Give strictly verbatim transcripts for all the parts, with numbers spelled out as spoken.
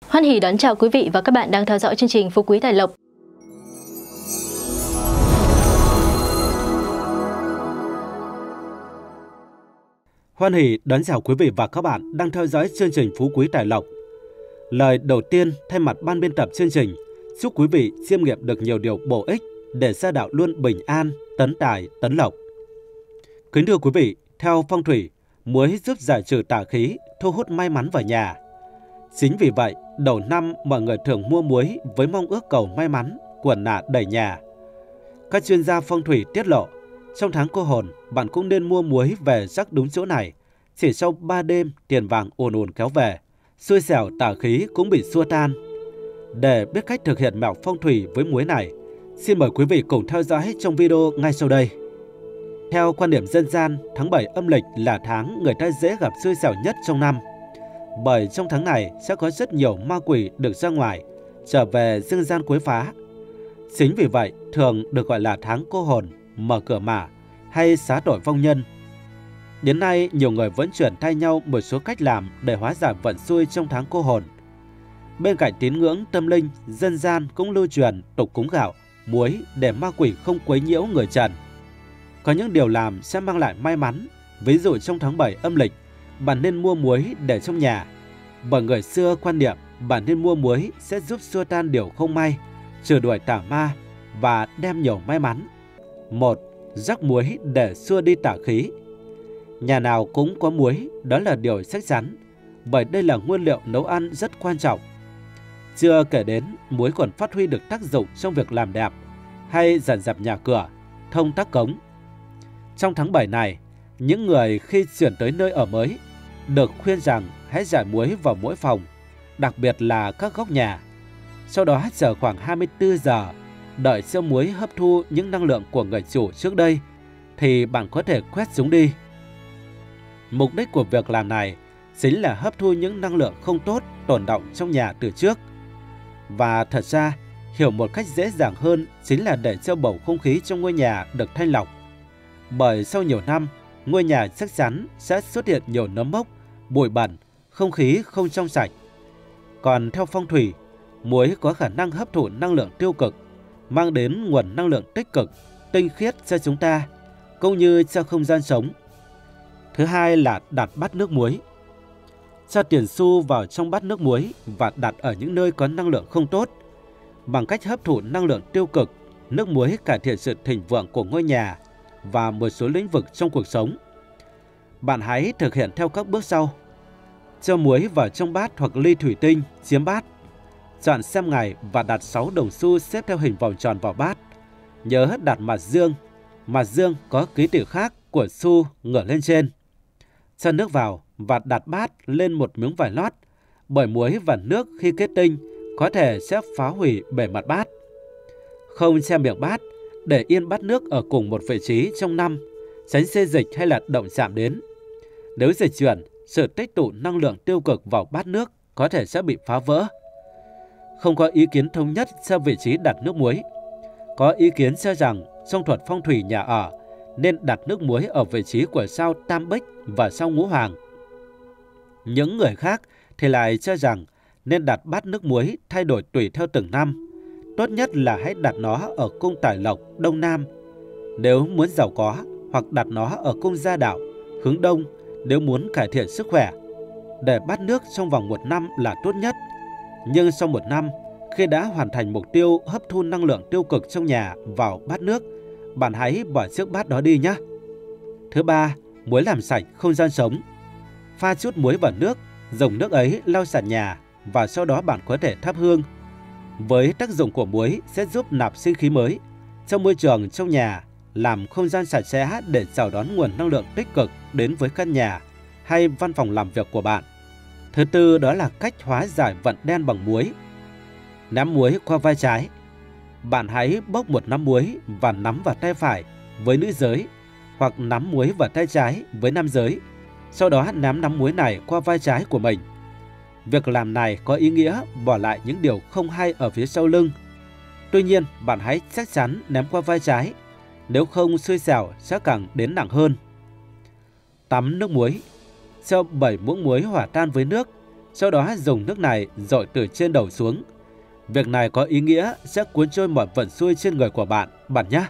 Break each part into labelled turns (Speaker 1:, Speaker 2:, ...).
Speaker 1: Hoan hỉ đón chào quý vị và các bạn đang theo dõi chương trình Phú Quý Tài Lộc.
Speaker 2: Hoan hỉ đón chào quý vị và các bạn đang theo dõi chương trình Phú Quý Tài Lộc. Lời đầu tiên thay mặt ban biên tập chương trình, chúc quý vị chiêm nghiệm được nhiều điều bổ ích để gia đạo luôn bình an, tấn tài, tấn lộc. Kính thưa quý vị, theo phong thủy, muối giúp giải trừ tà khí, thu hút may mắn vào nhà. Chính vì vậy, đầu năm mọi người thường mua muối với mong ước cầu may mắn, quần nạ đầy nhà. Các chuyên gia phong thủy tiết lộ, trong tháng cô hồn, bạn cũng nên mua muối về rắc đúng chỗ này. Chỉ sau ba đêm, tiền vàng ùn ùn kéo về, xui xẻo tà khí cũng bị xua tan. Để biết cách thực hiện mẹo phong thủy với muối này, xin mời quý vị cùng theo dõi trong video ngay sau đây. Theo quan điểm dân gian, tháng bảy âm lịch là tháng người ta dễ gặp xui xẻo nhất trong năm. Bởi trong tháng này sẽ có rất nhiều ma quỷ được ra ngoài, trở về dương gian quấy phá. Chính vì vậy, thường được gọi là tháng cô hồn, mở cửa mả hay xá tội vong nhân. Đến nay, nhiều người vẫn chuyển thay nhau một số cách làm để hóa giải vận xui trong tháng cô hồn. Bên cạnh tín ngưỡng tâm linh, dân gian cũng lưu truyền tục cúng gạo, muối để ma quỷ không quấy nhiễu người trần. Có những điều làm sẽ mang lại may mắn, ví dụ trong tháng bảy âm lịch, bạn nên mua muối để trong nhà. Bởi người xưa quan niệm bạn nên mua muối sẽ giúp xua tan điều không may, trừ đuổi tà ma và đem nhiều may mắn. Một, rắc muối để xua đi tà khí. Nhà nào cũng có muối, đó là điều chắc chắn, bởi đây là nguyên liệu nấu ăn rất quan trọng. Chưa kể đến, muối còn phát huy được tác dụng trong việc làm đẹp hay dọn dẹp nhà cửa, thông tắc cống. Trong tháng bảy này, những người khi chuyển tới nơi ở mới được khuyên rằng hãy rải muối vào mỗi phòng, đặc biệt là các góc nhà. Sau đó chờ khoảng hai mươi tư giờ, đợi cho muối hấp thu những năng lượng của người chủ trước đây, thì bạn có thể quét chúng đi. Mục đích của việc làm này chính là hấp thu những năng lượng không tốt tồn đọng trong nhà từ trước. Và thật ra, hiểu một cách dễ dàng hơn chính là để cho bầu không khí trong ngôi nhà được thanh lọc. Bởi sau nhiều năm, ngôi nhà chắc chắn sẽ xuất hiện nhiều nấm mốc, bụi bẩn, không khí không trong sạch. Còn theo phong thủy, muối có khả năng hấp thụ năng lượng tiêu cực, mang đến nguồn năng lượng tích cực, tinh khiết cho chúng ta, cũng như cho không gian sống. Thứ hai là đặt bát nước muối. Cho tiền xu vào trong bát nước muối và đặt ở những nơi có năng lượng không tốt. Bằng cách hấp thụ năng lượng tiêu cực, nước muối cải thiện sự thịnh vượng của ngôi nhà và một số lĩnh vực trong cuộc sống. Bạn hãy thực hiện theo các bước sau. Cho muối vào trong bát hoặc ly thủy tinh, chiếm bát. Chọn xem ngày và đặt sáu đồng xu xếp theo hình vòng tròn vào bát. Nhớ đặt mặt dương. Mặt dương có ký tự khác của xu ngửa lên trên. Cho nước vào và đặt bát lên một miếng vải lót. Bởi muối và nước khi kết tinh có thể sẽ phá hủy bề mặt bát. Không che miệng bát, để yên bát nước ở cùng một vị trí trong năm, tránh xê dịch hay là động chạm đến. Nếu dịch chuyển, sự tích tụ năng lượng tiêu cực vào bát nước có thể sẽ bị phá vỡ. Không có ý kiến thống nhất cho vị trí đặt nước muối. Có ý kiến cho rằng trong thuật phong thủy nhà ở nên đặt nước muối ở vị trí của sao Tam Bích và sao Ngũ Hoàng. Những người khác thì lại cho rằng nên đặt bát nước muối thay đổi tùy theo từng năm. Tốt nhất là hãy đặt nó ở cung Tài Lộc, Đông Nam, nếu muốn giàu có, hoặc đặt nó ở cung Gia Đạo, hướng Đông, nếu muốn cải thiện sức khỏe. Để bát nước trong vòng một năm là tốt nhất. Nhưng sau một năm, khi đã hoàn thành mục tiêu hấp thu năng lượng tiêu cực trong nhà vào bát nước, bạn hãy bỏ chiếc bát đó đi nhé. Thứ ba, muối làm sạch không gian sống. Pha chút muối vào nước, dùng nước ấy lau sạch nhà và sau đó bạn có thể thắp hương. Với tác dụng của muối sẽ giúp nạp sinh khí mới trong môi trường trong nhà, làm không gian sạch sẽ để chào đón nguồn năng lượng tích cực đến với căn nhà hay văn phòng làm việc của bạn. Thứ tư đó là cách hóa giải vận đen bằng muối. Ném muối qua vai trái. Bạn hãy bốc một nắm muối và nắm vào tay phải với nữ giới, hoặc nắm muối vào tay trái với nam giới. Sau đó ném nắm muối này qua vai trái của mình. Việc làm này có ý nghĩa bỏ lại những điều không hay ở phía sau lưng. Tuy nhiên, bạn hãy chắc chắn ném qua vai trái, nếu không xui xẻo sẽ càng đến nặng hơn. Tắm nước muối. Cho bảy muỗng muối hòa tan với nước, sau đó dùng nước này dội từ trên đầu xuống. Việc này có ý nghĩa sẽ cuốn trôi mọi vận xui trên người của bạn, bạn nhé.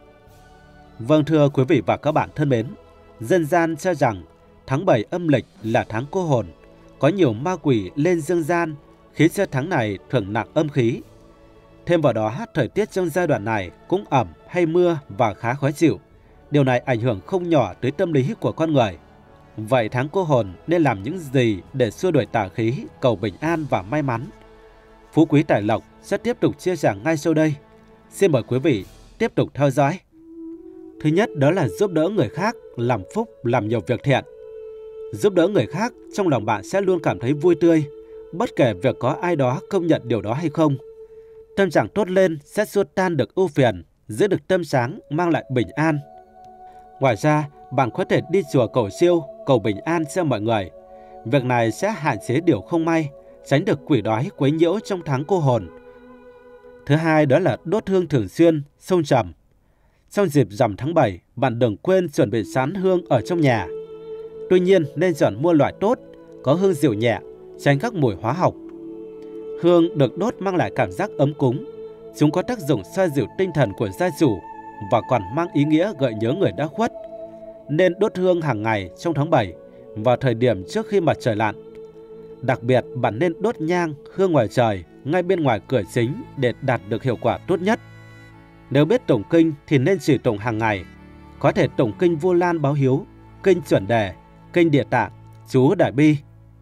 Speaker 2: Vâng, thưa quý vị và các bạn thân mến, dân gian cho rằng tháng bảy âm lịch là tháng cô hồn, có nhiều ma quỷ lên dương gian, khiến cho tháng này thường nặng âm khí. Thêm vào đó, thời tiết trong giai đoạn này cũng ẩm hay mưa và khá khó chịu. Điều này ảnh hưởng không nhỏ tới tâm lý của con người. Vậy tháng cô hồn nên làm những gì để xua đuổi tà khí, cầu bình an và may mắn? Phú Quý Tài Lộc sẽ tiếp tục chia sẻ ngay sau đây. Xin mời quý vị tiếp tục theo dõi. Thứ nhất đó là giúp đỡ người khác, làm phúc, làm nhiều việc thiện. Giúp đỡ người khác, trong lòng bạn sẽ luôn cảm thấy vui tươi, bất kể việc có ai đó công nhận điều đó hay không. Tâm trạng tốt lên sẽ xua tan được ưu phiền, giữ được tâm sáng, mang lại bình an. Ngoài ra, bạn có thể đi chùa cầu siêu, cầu bình an cho mọi người. Việc này sẽ hạn chế điều không may, tránh được quỷ đói quấy nhiễu trong tháng cô hồn. Thứ hai đó là đốt hương thường xuyên, xông trầm. Trong dịp rằm tháng bảy, bạn đừng quên chuẩn bị sẵn hương ở trong nhà. Tuy nhiên nên chọn mua loại tốt, có hương dịu nhẹ, tránh các mùi hóa học. Hương được đốt mang lại cảm giác ấm cúng. Chúng có tác dụng xoa dịu tinh thần của gia chủ và còn mang ý nghĩa gợi nhớ người đã khuất. Nên đốt hương hàng ngày trong tháng bảy, vào thời điểm trước khi mặt trời lặn. Đặc biệt, bạn nên đốt nhang, hương ngoài trời, ngay bên ngoài cửa chính để đạt được hiệu quả tốt nhất. Nếu biết tụng kinh thì nên chỉ tụng hàng ngày. Có thể tụng kinh Vu Lan Báo Hiếu, kinh Chuẩn Đề, kinh Địa Tạng, chú Đại Bi.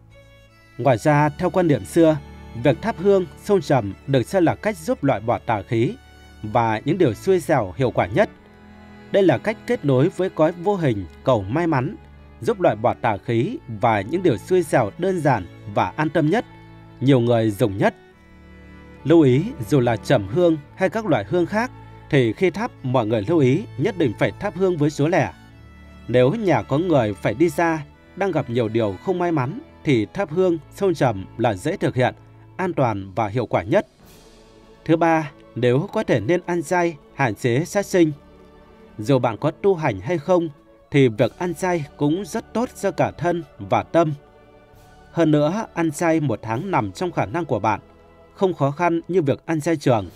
Speaker 2: Ngoài ra, theo quan niệm xưa, việc thắp hương, xông trầm được xem là cách giúp loại bỏ tà khí và những điều xui xẻo hiệu quả nhất. Đây là cách kết nối với cõi vô hình cầu may mắn, giúp loại bỏ tà khí và những điều xui xẻo đơn giản và an tâm nhất, nhiều người dùng nhất. Lưu ý, dù là trầm hương hay các loại hương khác, thì khi thắp mọi người lưu ý nhất định phải thắp hương với số lẻ. Nếu nhà có người phải đi xa, đang gặp nhiều điều không may mắn, thì thắp hương, xông trầm là dễ thực hiện, an toàn và hiệu quả nhất. Thứ ba, nếu có thể nên ăn chay, hạn chế sát sinh. Dù bạn có tu hành hay không, thì việc ăn chay cũng rất tốt cho cả thân và tâm. Hơn nữa, ăn chay một tháng nằm trong khả năng của bạn, không khó khăn như việc ăn chay trường.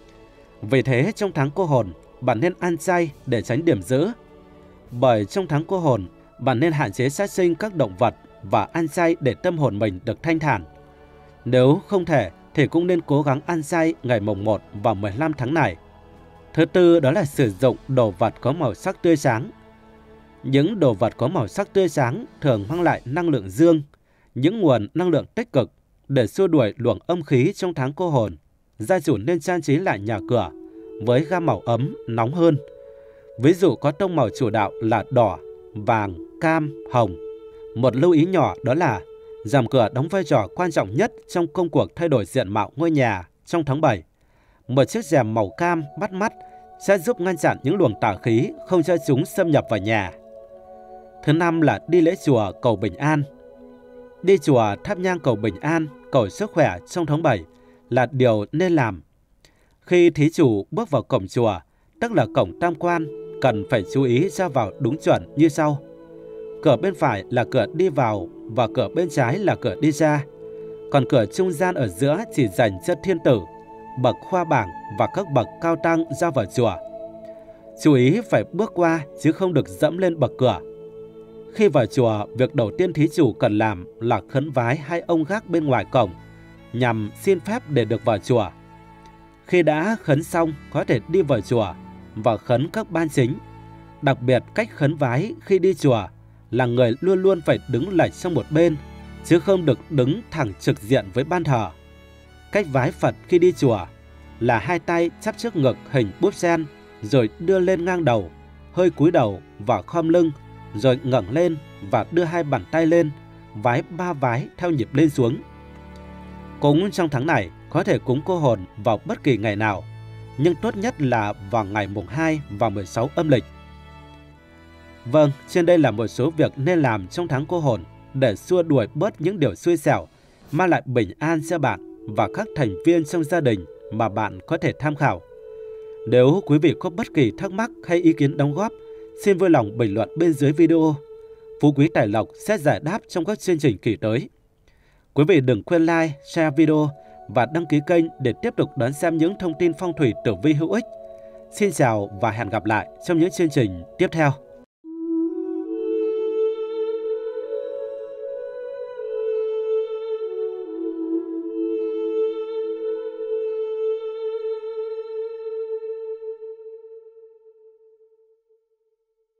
Speaker 2: Vì thế, trong tháng cô hồn, bạn nên ăn chay để tránh điểm dữ. Bởi trong tháng cô hồn, bạn nên hạn chế sát sinh các động vật và ăn chay để tâm hồn mình được thanh thản. Nếu không thể, thì cũng nên cố gắng ăn chay ngày mồng một và mười lăm tháng này. Thứ tư đó là sử dụng đồ vật có màu sắc tươi sáng. Những đồ vật có màu sắc tươi sáng thường mang lại năng lượng dương, những nguồn năng lượng tích cực để xua đuổi luồng âm khí trong tháng cô hồn. Gia chủ nên trang trí lại nhà cửa với gam màu ấm, nóng hơn. Ví dụ có tông màu chủ đạo là đỏ, vàng, cam, hồng. Một lưu ý nhỏ đó là rèm cửa đóng vai trò quan trọng nhất trong công cuộc thay đổi diện mạo ngôi nhà trong tháng bảy. Một chiếc rèm màu cam bắt mắt sẽ giúp ngăn chặn những luồng tà khí không cho chúng xâm nhập vào nhà. Thứ năm là đi lễ chùa cầu bình an. Đi chùa thắp nhang cầu bình an, cầu sức khỏe trong tháng bảy là điều nên làm. Khi thí chủ bước vào cổng chùa, tức là cổng tam quan, cần phải chú ý ra vào đúng chuẩn như sau. Cửa bên phải là cửa đi vào và cửa bên trái là cửa đi ra. Còn cửa trung gian ở giữa chỉ dành cho thiên tử, bậc khoa bảng và các bậc cao tăng ra vào chùa. Chú ý phải bước qua chứ không được dẫm lên bậc cửa. Khi vào chùa, việc đầu tiên thí chủ cần làm là khấn vái hai ông gác bên ngoài cổng nhằm xin phép để được vào chùa. Khi đã khấn xong, có thể đi vào chùa và khấn các ban chính. Đặc biệt, cách khấn vái khi đi chùa là người luôn luôn phải đứng lệch sang một bên, chứ không được đứng thẳng trực diện với ban thờ. Cách vái Phật khi đi chùa là hai tay chắp trước ngực hình búp sen, rồi đưa lên ngang đầu, hơi cúi đầu và khom lưng, rồi ngẩng lên và đưa hai bàn tay lên, vái ba vái theo nhịp lên xuống. Cũng trong tháng này, có thể cúng cô hồn vào bất kỳ ngày nào, nhưng tốt nhất là vào ngày mùng hai và mười sáu âm lịch. Vâng, trên đây là một số việc nên làm trong tháng cô hồn để xua đuổi bớt những điều xui xẻo, mang lại bình an cho bạn và các thành viên trong gia đình mà bạn có thể tham khảo. Nếu quý vị có bất kỳ thắc mắc hay ý kiến đóng góp, xin vui lòng bình luận bên dưới video. Phú Quý Tài Lộc sẽ giải đáp trong các chương trình kỳ tới. Quý vị đừng quên like, share video và đăng ký kênh để tiếp tục đón xem những thông tin phong thủy tử vi hữu ích. Xin chào và hẹn gặp lại trong những chương trình tiếp theo.